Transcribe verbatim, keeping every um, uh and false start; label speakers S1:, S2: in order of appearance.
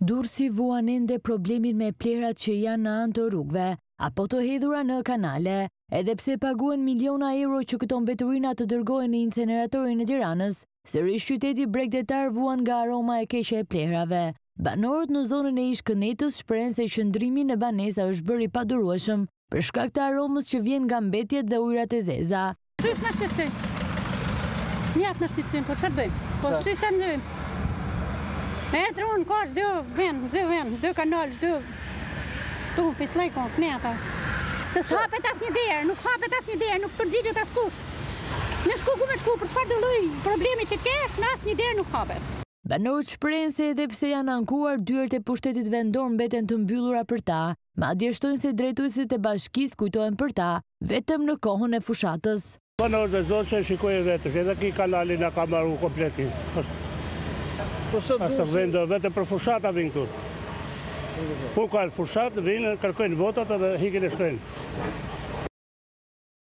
S1: Durrësi vuan ende problemin me plerat që janë në anë të rrugëve, apo të hedhura në kanale, edhe pse paguhen miliona euro që këto mbeturina të dërgohen në inceneratorin e Tiranës, sërish qyteti bregdetar vuan nga aroma e keqe e plerave. Banorët në zonën e Ish-Kënetës shprehen se qëndrimi në banesa është bërë i padurueshëm për shkak të aromës që vjen nga mbetjet dhe ujërat e zeza.
S2: Shtys në shtetësim. Mjap në shtetësim, po çfarë bëjmë? Po shtys e ndëjmë. Erdhë unë ka çdo vend, çdo vend, çdo kanal, çdo tu pislej kon kneta. Se s'hapet asnjë derë, nuk hapet asnjë derë, nuk përgjigjet askush. Në shku ku me shku, për çfarë do lloj problemi që të kesh, në asnjë derë nuk hapet.
S1: Banorët shprehen se edhe pse janë ankuar, dyert e pushtetit vendor mbeten të mbyllura për ta, madje shtojnë se drejtuesit e bashkisë kujtohen për ta vetëm në kohën e fushatës.
S3: Banorët e zonë që shikojë vetë, edhe ki kanali na ka marrë kompleti. Asta vendë vetëm për fushata vinë këtu. Ku ka fushat, vinë, kërkojnë votat edhe hikin e shkojnë.